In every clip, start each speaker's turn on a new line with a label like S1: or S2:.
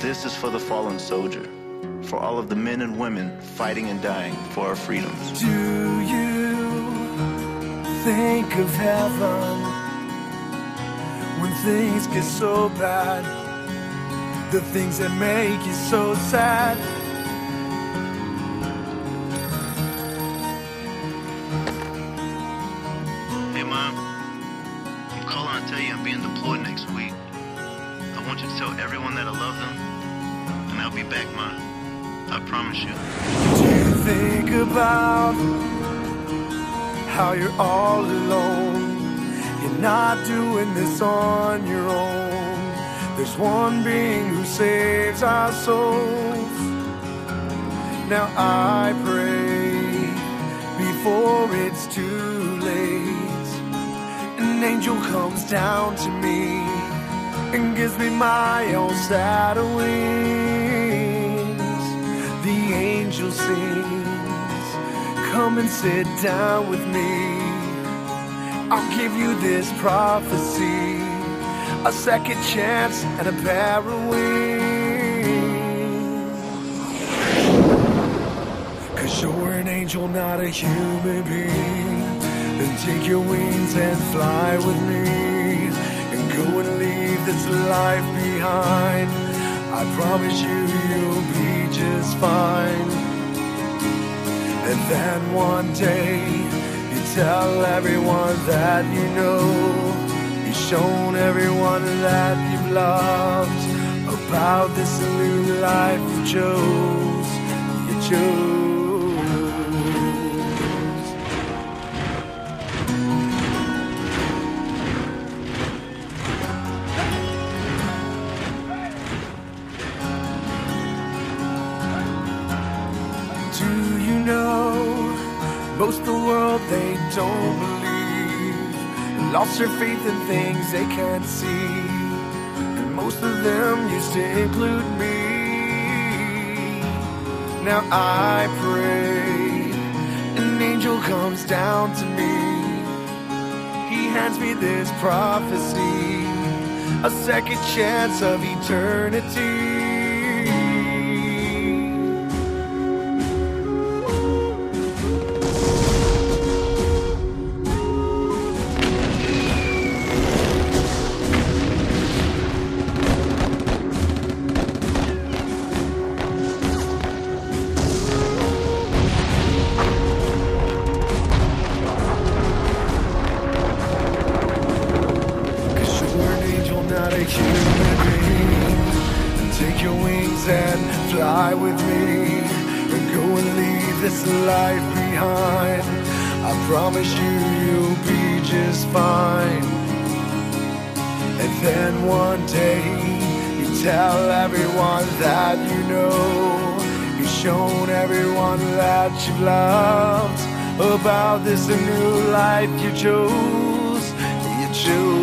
S1: This is for the fallen soldier, for all of the men and women fighting and dying for our freedoms.
S2: Do you think of heaven when things get so bad? The things that make you so sad.
S1: Hey, Mom. I'm calling to tell you I'm being deployed next week. I want you to tell everyone that I love them, and I'll be back, Mom. I promise you.
S2: Do you think about how you're all alone? You're not doing this on your own. There's one being who saves our souls. Now I pray before it's too late, an angel comes down to me and gives me my own set of wings. The angel sings, come and sit down with me. I'll give you this prophecy, a second chance and a pair of wings. 'Cause you're an angel, not a human being. Then take your wings and fly with me, and go and leave this life behind. I promise you, you'll be just fine. And then one day you tell everyone that you know, you've shown everyone that you've loved about this new life you chose. You chose. Do you know, most of the world, they don't believe, lost their faith in things they can't see, and most of them used to include me. Now I pray, an angel comes down to me. He hands me this prophecy, a second chance of eternity. Not a human being. And take your wings and fly with me, and go and leave this life behind. I promise you, you'll be just fine. And then one day you tell everyone that you know, you've shown everyone that you've loved about this new life you chose. You chose.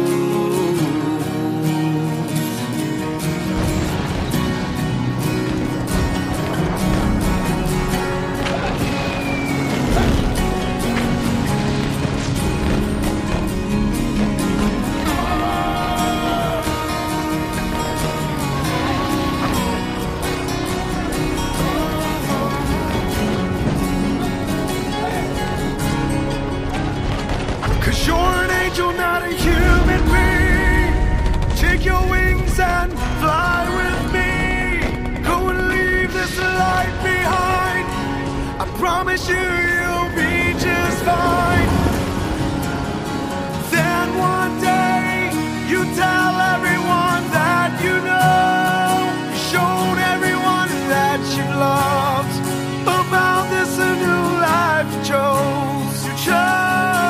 S2: You're an angel, not a human being. Take your wings and fly with me. Go and leave this life behind. I promise you, you'll be just fine. Then one day, you tell everyone that you know, you've shown everyone that you've loved about this new life you chose. You chose.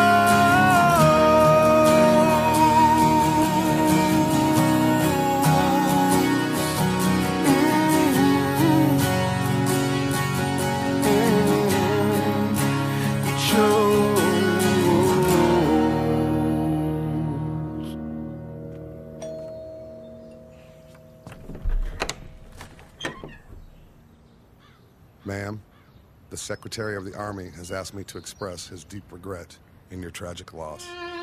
S3: Ma'am, the Secretary of the Army has asked me to express his deep regret in your tragic loss.